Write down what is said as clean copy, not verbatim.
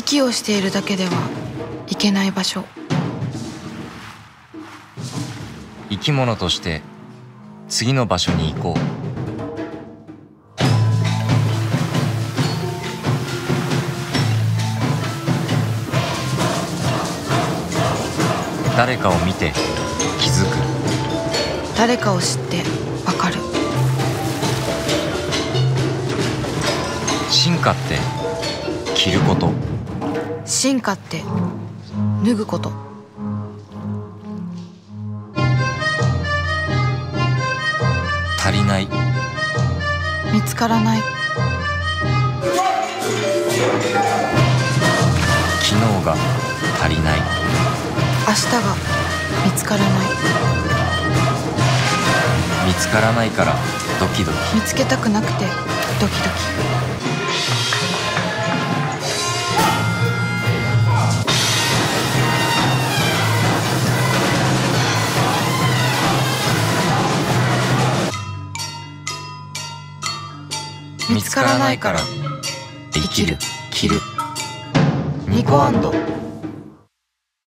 息をしているだけではいけない場所。 生き物として次の場所に行こう。誰かを見て気づく。 誰かを知ってわかる。 進化って着ること。 進化って脱ぐこと。 足りない。 見つからない。 昨日が足りない。 明日が見つからない。 見つからないからドキドキ。 見つけたくなくてドキドキ。見つからないから生きる、着る。ニコアンド。